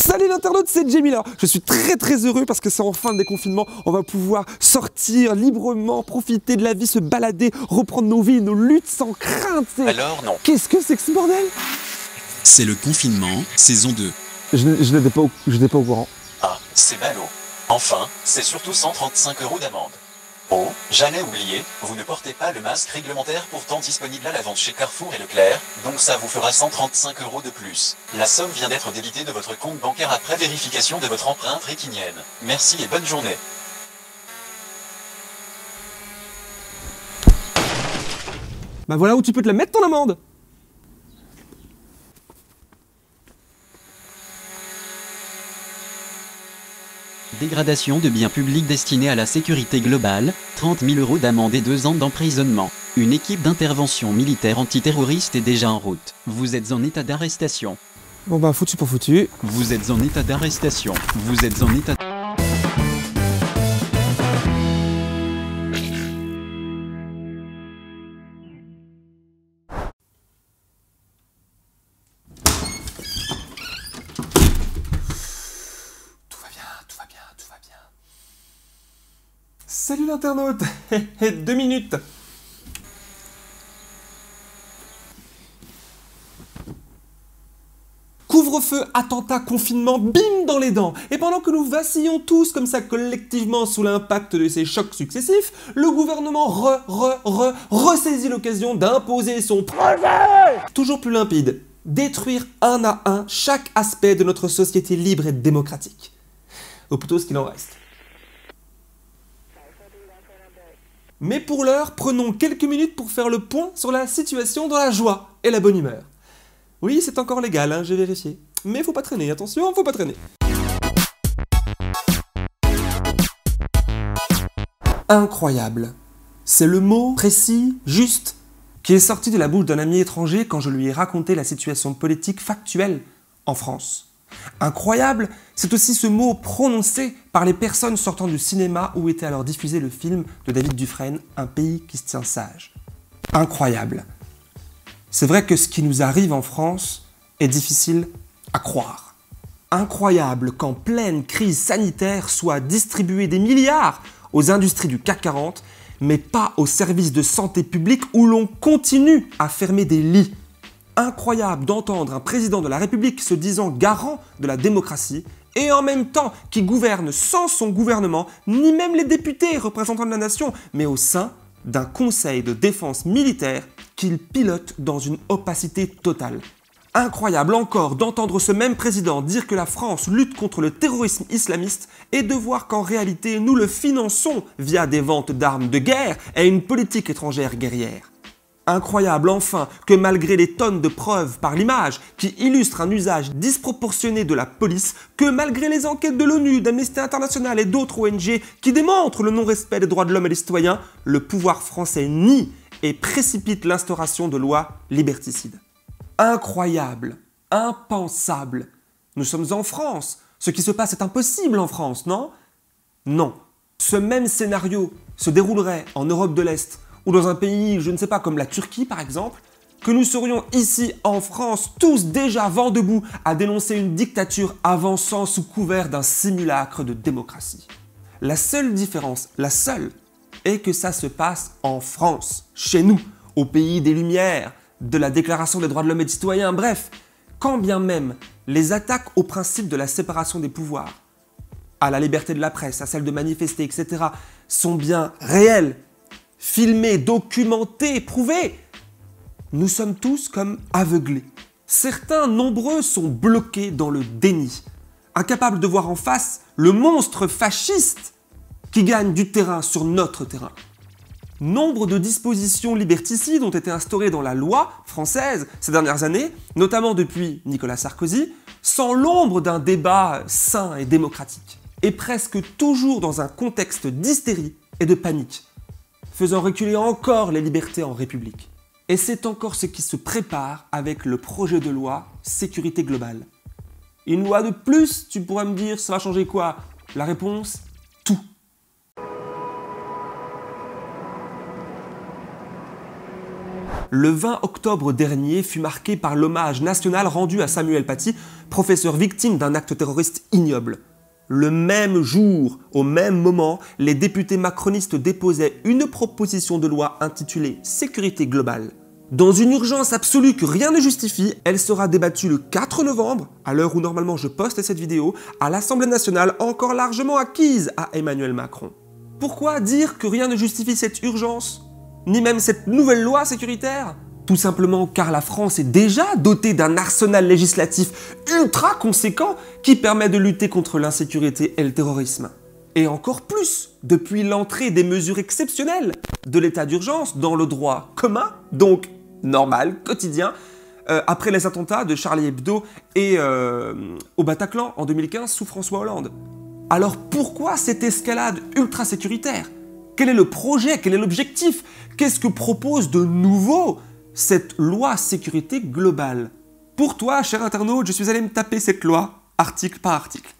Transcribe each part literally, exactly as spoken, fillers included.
Salut l'internaute, c'est Jamie là. Je suis très très heureux parce que c'est enfin le déconfinement. On va pouvoir sortir librement, profiter de la vie, se balader, reprendre nos vies, nos luttes sans crainte. Alors non. Qu'est-ce que c'est que ce bordel? C'est le confinement, saison deux. Je, je n'étais pas, au- je n'étais pas au courant. Ah, c'est ballot. Enfin, c'est surtout cent trente-cinq euros d'amende. Oh, j'allais oublier, vous ne portez pas le masque réglementaire pourtant disponible à la vente chez Carrefour et Leclerc, donc ça vous fera cent trente-cinq euros de plus. La somme vient d'être débitée de votre compte bancaire après vérification de votre empreinte rétinienne. Merci et bonne journée. Bah voilà où tu peux te la mettre ton amende. Dégradation de biens publics destinés à la sécurité globale, trente mille euros d'amende et deux ans d'emprisonnement. Une équipe d'intervention militaire antiterroriste est déjà en route. Vous êtes en état d'arrestation. Bon bah foutu pour foutu. Vous êtes en état d'arrestation. Vous êtes en état... Tout va bien, tout va bien, tout va bien. Salut l'internaute. Deux minutes. Couvre-feu, attentat, confinement, bim dans les dents. Et pendant que nous vacillons tous comme ça collectivement sous l'impact de ces chocs successifs, le gouvernement re, re, re, ressaisit l'occasion d'imposer son projet toujours plus limpide. Détruire un à un chaque aspect de notre société libre et démocratique. Ou plutôt ce qu'il en reste. Mais pour l'heure, prenons quelques minutes pour faire le point sur la situation dans la joie et la bonne humeur. Oui, c'est encore légal, hein, j'ai vérifié. Mais faut pas traîner, attention, faut pas traîner. Incroyable. C'est le mot précis, juste, qui est sorti de la bouche d'un ami étranger quand je lui ai raconté la situation politique factuelle en France. Incroyable, c'est aussi ce mot prononcé par les personnes sortant du cinéma où était alors diffusé le film de David Dufresne, Un pays qui se tient sage. Incroyable. C'est vrai que ce qui nous arrive en France est difficile à croire. Incroyable qu'en pleine crise sanitaire soient distribués des milliards aux industries du C A C quarante, mais pas aux services de santé publique où l'on continue à fermer des lits. Incroyable d'entendre un président de la République se disant garant de la démocratie et en même temps qui gouverne sans son gouvernement, ni même les députés représentants de la nation, mais au sein d'un conseil de défense militaire qu'il pilote dans une opacité totale. Incroyable encore d'entendre ce même président dire que la France lutte contre le terrorisme islamiste et de voir qu'en réalité nous le finançons via des ventes d'armes de guerre et une politique étrangère guerrière. Incroyable enfin que malgré les tonnes de preuves par l'image qui illustrent un usage disproportionné de la police, que malgré les enquêtes de l'ONU, d'Amnesty International et d'autres O N G qui démontrent le non-respect des droits de l'homme et des citoyens, le pouvoir français nie et précipite l'instauration de lois liberticides. Incroyable, impensable. Nous sommes en France. Ce qui se passe est impossible en France, non? Non. Ce même scénario se déroulerait en Europe de l'Est ou dans un pays, je ne sais pas, comme la Turquie par exemple, que nous serions ici en France tous déjà vent debout à dénoncer une dictature avançant sous couvert d'un simulacre de démocratie. La seule différence, la seule, est que ça se passe en France, chez nous, au pays des Lumières, de la Déclaration des droits de l'homme et des citoyens, bref, quand bien même les attaques au principe de la séparation des pouvoirs, à la liberté de la presse, à celle de manifester, et cetera, sont bien réelles, filmées, documentées, prouvées, nous sommes tous comme aveuglés. Certains, nombreux, sont bloqués dans le déni, incapables de voir en face le monstre fasciste qui gagne du terrain sur notre terrain. Nombre de dispositions liberticides ont été instaurées dans la loi française ces dernières années, notamment depuis Nicolas Sarkozy, sans l'ombre d'un débat sain et démocratique, et presque toujours dans un contexte d'hystérie et de panique, faisant reculer encore les libertés en République. Et c'est encore ce qui se prépare avec le projet de loi sécurité globale. Une loi de plus, tu pourrais me dire, ça va changer quoi? La réponse, tout. Le vingt octobre dernier fut marqué par l'hommage national rendu à Samuel Paty, professeur victime d'un acte terroriste ignoble. Le même jour, au même moment, les députés macronistes déposaient une proposition de loi intitulée « Sécurité globale ». Dans une urgence absolue que rien ne justifie, elle sera débattue le quatre novembre, à l'heure où normalement je poste cette vidéo, à l'Assemblée nationale encore largement acquise à Emmanuel Macron. Pourquoi dire que rien ne justifie cette urgence? Ni même cette nouvelle loi sécuritaire? Tout simplement car la France est déjà dotée d'un arsenal législatif ultra conséquent qui permet de lutter contre l'insécurité et le terrorisme. Et encore plus, depuis l'entrée des mesures exceptionnelles de l'état d'urgence dans le droit commun, donc normal, quotidien, euh, après les attentats de Charlie Hebdo et euh, au Bataclan en deux mille quinze sous François Hollande. Alors pourquoi cette escalade ultra sécuritaire? Quel est le projet? Quel est l'objectif? Qu'est-ce que propose de nouveau cette loi sécurité globale? Pour toi, cher internaute, je suis allé me taper cette loi, article par article.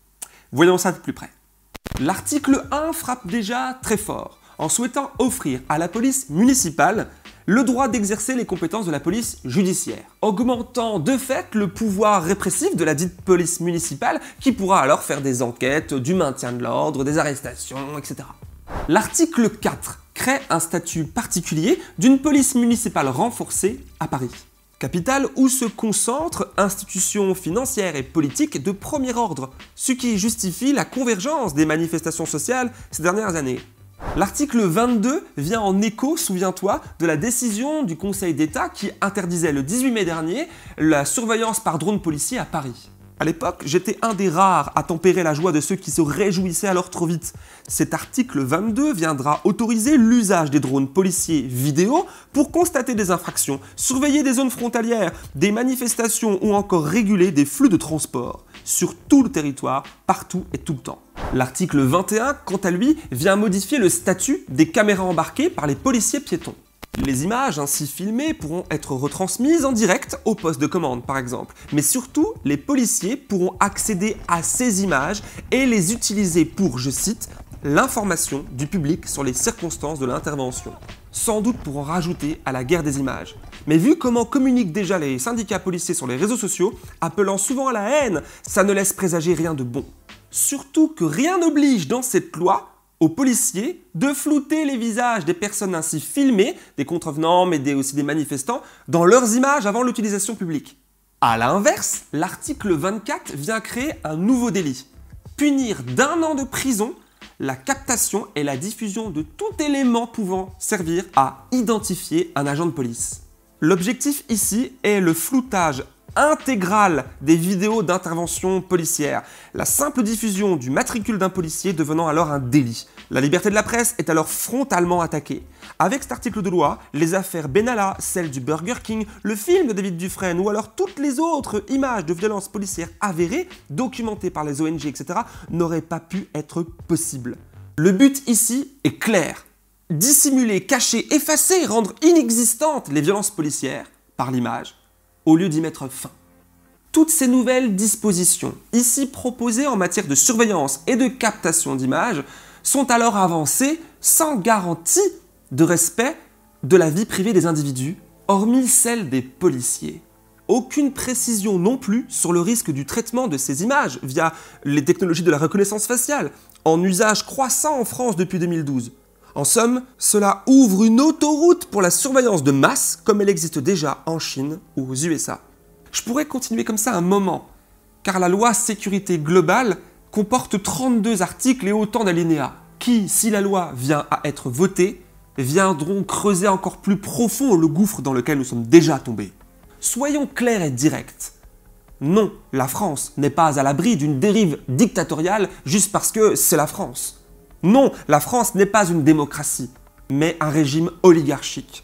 Voyons ça de plus près. L'article un frappe déjà très fort, en souhaitant offrir à la police municipale le droit d'exercer les compétences de la police judiciaire, augmentant de fait le pouvoir répressif de la dite police municipale qui pourra alors faire des enquêtes, du maintien de l'ordre, des arrestations, et cetera. L'article quatre crée un statut particulier d'une police municipale renforcée à Paris, capitale où se concentrent institutions financières et politiques de premier ordre, ce qui justifie la convergence des manifestations sociales ces dernières années. L'article vingt-deux vient en écho, souviens-toi, de la décision du Conseil d'État qui interdisait le dix-huit mai dernier la surveillance par drone policier à Paris. À l'époque, j'étais un des rares à tempérer la joie de ceux qui se réjouissaient alors trop vite. Cet article vingt-deux viendra autoriser l'usage des drones policiers vidéo pour constater des infractions, surveiller des zones frontalières, des manifestations ou encore réguler des flux de transport sur tout le territoire, partout et tout le temps. L'article vingt et un, quant à lui, vient modifier le statut des caméras embarquées par les policiers piétons. Les images ainsi filmées pourront être retransmises en direct au poste de commande par exemple, mais surtout les policiers pourront accéder à ces images et les utiliser pour, je cite, l'information du public sur les circonstances de l'intervention. Sans doute pour en rajouter à la guerre des images. Mais vu comment communiquent déjà les syndicats policiers sur les réseaux sociaux, appelant souvent à la haine, ça ne laisse présager rien de bon. Surtout que rien n'oblige dans cette loi aux policiers de flouter les visages des personnes ainsi filmées, des contrevenants mais des, aussi des manifestants, dans leurs images avant l'utilisation publique. A l'inverse, l'article vingt-quatre vient créer un nouveau délit. Punir d'un an de prison la captation et la diffusion de tout élément pouvant servir à identifier un agent de police. L'objectif ici est le floutage intégral des vidéos d'intervention policière, la simple diffusion du matricule d'un policier devenant alors un délit. La liberté de la presse est alors frontalement attaquée. Avec cet article de loi, les affaires Benalla, celle du Burger King, le film de David Dufresne ou alors toutes les autres images de violences policières avérées, documentées par les O N G, et cetera, n'auraient pas pu être possibles. Le but ici est clair. Dissimuler, cacher, effacer, rendre inexistantes les violences policières par l'image, au lieu d'y mettre fin. Toutes ces nouvelles dispositions, ici proposées en matière de surveillance et de captation d'images, sont alors avancées sans garantie de respect de la vie privée des individus, hormis celle des policiers. Aucune précision non plus sur le risque du traitement de ces images via les technologies de la reconnaissance faciale, en usage croissant en France depuis deux mille douze. En somme, cela ouvre une autoroute pour la surveillance de masse comme elle existe déjà en Chine ou aux U S A. Je pourrais continuer comme ça un moment, car la loi sécurité globale comporte trente-deux articles et autant d'alinéas, qui, si la loi vient à être votée, viendront creuser encore plus profond le gouffre dans lequel nous sommes déjà tombés. Soyons clairs et directs. Non, la France n'est pas à l'abri d'une dérive dictatoriale juste parce que c'est la France. Non, la France n'est pas une démocratie, mais un régime oligarchique.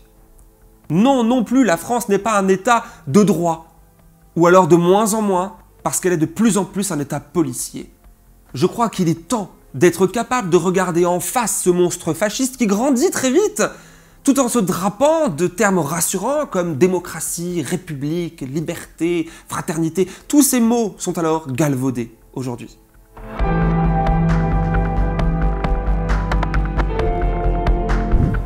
Non, non plus, la France n'est pas un État de droit, ou alors de moins en moins, parce qu'elle est de plus en plus un État policier. Je crois qu'il est temps d'être capable de regarder en face ce monstre fasciste qui grandit très vite, tout en se drapant de termes rassurants comme démocratie, république, liberté, fraternité. Tous ces mots sont alors galvaudés aujourd'hui.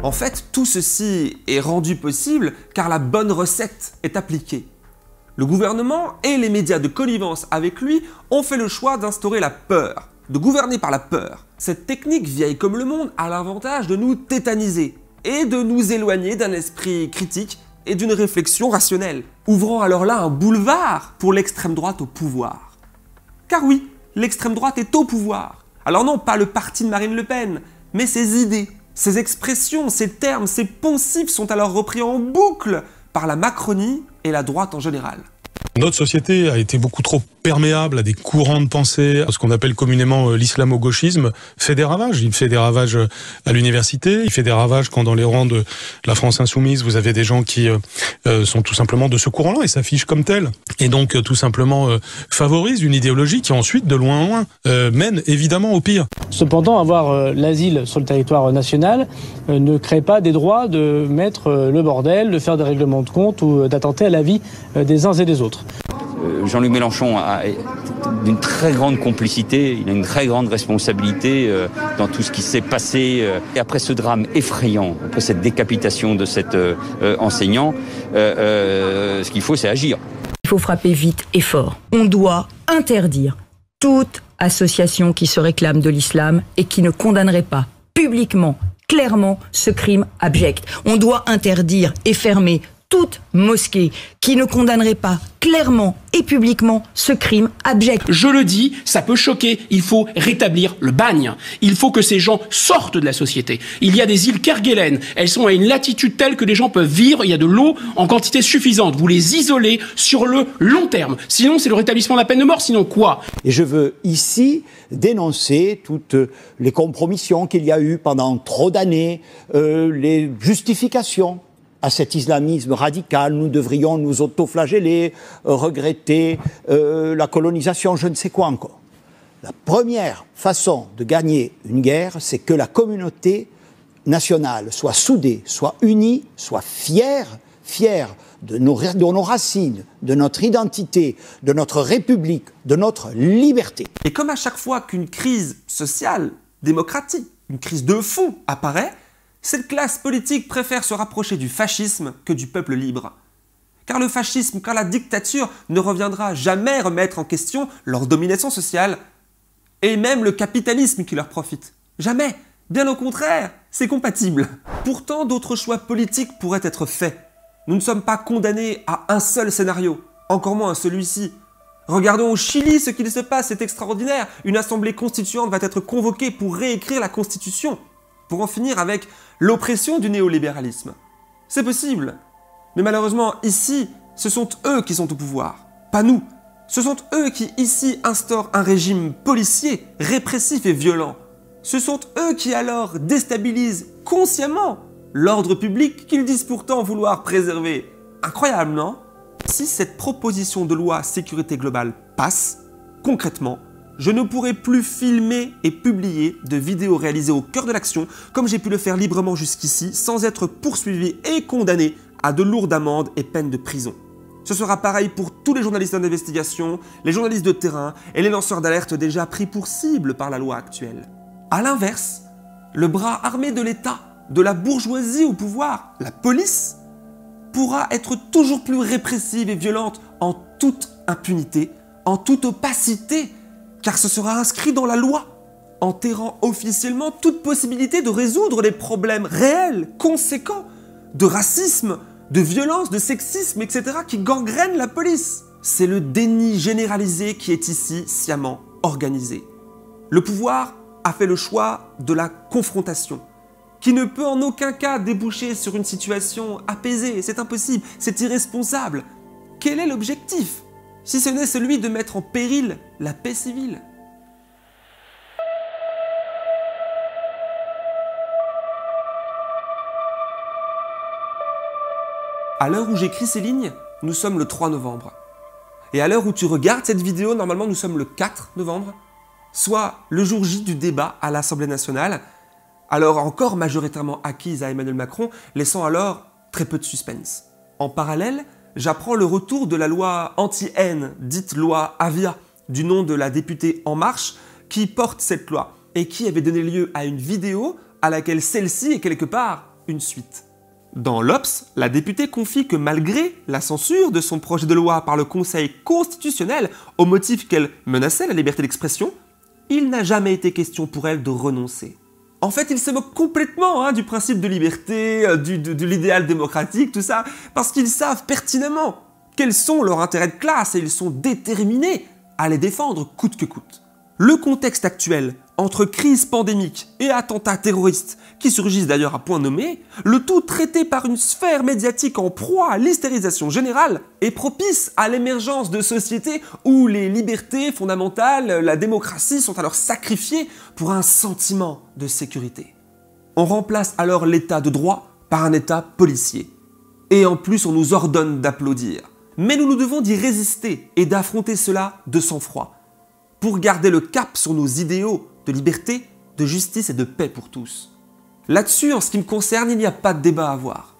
En fait, tout ceci est rendu possible car la bonne recette est appliquée. Le gouvernement et les médias de connivence avec lui ont fait le choix d'instaurer la peur, de gouverner par la peur. Cette technique vieille comme le monde a l'avantage de nous tétaniser et de nous éloigner d'un esprit critique et d'une réflexion rationnelle, ouvrant alors là un boulevard pour l'extrême droite au pouvoir. Car oui, l'extrême droite est au pouvoir. Alors non, pas le parti de Marine Le Pen, mais ses idées, ses expressions, ses termes, ses poncifs sont alors repris en boucle par la Macronie et la droite en général. Notre société a été beaucoup trop perméable à des courants de pensée, à ce qu'on appelle communément l'islamo-gauchisme, fait des ravages. Il fait des ravages à l'université, il fait des ravages quand dans les rangs de la France insoumise, vous avez des gens qui euh, sont tout simplement de ce courant-là et s'affichent comme tels. Et donc euh, tout simplement euh, favorisent une idéologie qui ensuite, de loin en loin, euh, mène évidemment au pire. Cependant, avoir euh, l'asile sur le territoire national euh, ne crée pas des droits de mettre euh, le bordel, de faire des règlements de compte ou euh, d'attenter à la vie euh, des uns et des autres. Jean-Luc Mélenchon a une très grande complicité, il a une très grande responsabilité euh, dans tout ce qui s'est passé. Euh, et après ce drame effrayant, après cette décapitation de cet euh, enseignant, euh, euh, ce qu'il faut, c'est agir. Il faut frapper vite et fort. On doit interdire toute association qui se réclame de l'islam et qui ne condamnerait pas publiquement, clairement, ce crime abject. On doit interdire et fermer toute mosquée qui ne condamnerait pas clairement et publiquement ce crime abject. Je le dis, ça peut choquer, il faut rétablir le bagne. Il faut que ces gens sortent de la société. Il y a des îles Kerguelen, elles sont à une latitude telle que les gens peuvent vivre, il y a de l'eau en quantité suffisante. Vous les isolez sur le long terme. Sinon, c'est le rétablissement de la peine de mort, sinon quoi? Et je veux ici dénoncer toutes les compromissions qu'il y a eu pendant trop d'années, euh, les justifications à cet islamisme radical. Nous devrions nous autoflageller, euh, regretter euh, la colonisation, je ne sais quoi encore. La première façon de gagner une guerre, c'est que la communauté nationale soit soudée, soit unie, soit fière, fière de nos, de nos racines, de notre identité, de notre République, de notre liberté. Et comme à chaque fois qu'une crise sociale, démocratique, une crise de fond apparaît, cette classe politique préfère se rapprocher du fascisme que du peuple libre. Car le fascisme, car la dictature ne reviendra jamais remettre en question leur domination sociale et même le capitalisme qui leur profite. Jamais. Bien au contraire, c'est compatible. Pourtant, d'autres choix politiques pourraient être faits. Nous ne sommes pas condamnés à un seul scénario, encore moins à celui-ci. Regardons au Chili ce qu'il se passe, c'est extraordinaire. Une assemblée constituante va être convoquée pour réécrire la Constitution, pour en finir avec l'oppression du néolibéralisme. C'est possible. Mais malheureusement, ici, ce sont eux qui sont au pouvoir, pas nous. Ce sont eux qui, ici, instaurent un régime policier, répressif et violent. Ce sont eux qui, alors, déstabilisent consciemment l'ordre public qu'ils disent pourtant vouloir préserver. Incroyable, non? Si cette proposition de loi sécurité globale passe, concrètement, je ne pourrai plus filmer et publier de vidéos réalisées au cœur de l'action, comme j'ai pu le faire librement jusqu'ici, sans être poursuivi et condamné à de lourdes amendes et peines de prison. Ce sera pareil pour tous les journalistes d'investigation, les journalistes de terrain et les lanceurs d'alerte déjà pris pour cible par la loi actuelle. A l'inverse, le bras armé de l'État, de la bourgeoisie au pouvoir, la police, pourra être toujours plus répressive et violente en toute impunité, en toute opacité, car ce sera inscrit dans la loi, enterrant officiellement toute possibilité de résoudre les problèmes réels, conséquents, de racisme, de violence, de sexisme, et cetera qui gangrènent la police. C'est le déni généralisé qui est ici sciemment organisé. Le pouvoir a fait le choix de la confrontation, qui ne peut en aucun cas déboucher sur une situation apaisée. C'est impossible, c'est irresponsable. Quel est l'objectif, si ce n'est celui de mettre en péril la paix civile? À l'heure où j'écris ces lignes, nous sommes le trois novembre. Et à l'heure où tu regardes cette vidéo, normalement nous sommes le quatre novembre, soit le jour J du débat à l'Assemblée nationale, alors encore majoritairement acquise à Emmanuel Macron, laissant alors très peu de suspense. En parallèle, j'apprends le retour de la loi anti-haine, dite loi Avia, du nom de la députée En Marche, qui porte cette loi, et qui avait donné lieu à une vidéo à laquelle celle-ci est quelque part une suite. Dans l'Obs, la députée confie que malgré la censure de son projet de loi par le Conseil constitutionnel au motif qu'elle menaçait la liberté d'expression, il n'a jamais été question pour elle de renoncer. En fait, ils se moquent complètement hein, du principe de liberté, euh, du, de, de l'idéal démocratique, tout ça, parce qu'ils savent pertinemment quels sont leurs intérêts de classe et ils sont déterminés à les défendre coûte que coûte. Le contexte actuel, entre crise pandémique et attentats terroristes, qui surgissent d'ailleurs à point nommé, le tout traité par une sphère médiatique en proie à l'hystérisation générale, est propice à l'émergence de sociétés où les libertés fondamentales, la démocratie sont alors sacrifiées pour un sentiment de sécurité. On remplace alors l'état de droit par un état policier. Et en plus, on nous ordonne d'applaudir. Mais nous nous devons d'y résister et d'affronter cela de sang-froid, pour garder le cap sur nos idéaux de liberté, de justice et de paix pour tous. Là-dessus, en ce qui me concerne, il n'y a pas de débat à avoir.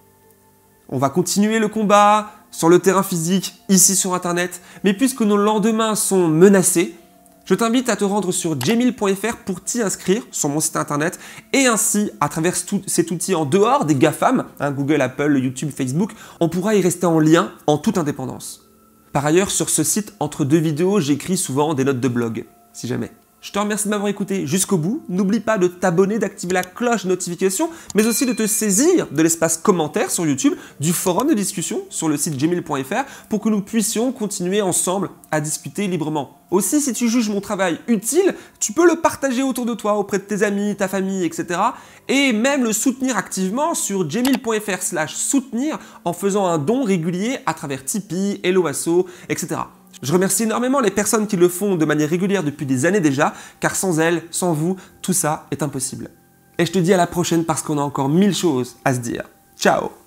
On va continuer le combat sur le terrain physique, ici sur Internet, mais puisque nos lendemains sont menacés, je t'invite à te rendre sur jemil point f r pour t'y inscrire sur mon site internet et ainsi, à travers cet outil en dehors des GAFAM, hein, Google, Apple, YouTube, Facebook, on pourra y rester en lien en toute indépendance. Par ailleurs, sur ce site, entre deux vidéos, j'écris souvent des notes de blog, si jamais. Je te remercie de m'avoir écouté jusqu'au bout. N'oublie pas de t'abonner, d'activer la cloche de notification, mais aussi de te saisir de l'espace commentaire sur YouTube, du forum de discussion sur le site jemil point f r pour que nous puissions continuer ensemble à discuter librement. Aussi, si tu juges mon travail utile, tu peux le partager autour de toi, auprès de tes amis, ta famille, et cetera. Et même le soutenir activement sur jemil point f r slash soutenir en faisant un don régulier à travers Tipeee, Hello Asso, et cetera. Je remercie énormément les personnes qui le font de manière régulière depuis des années déjà, car sans elles, sans vous, tout ça est impossible. Et je te dis à la prochaine parce qu'on a encore mille choses à se dire. Ciao!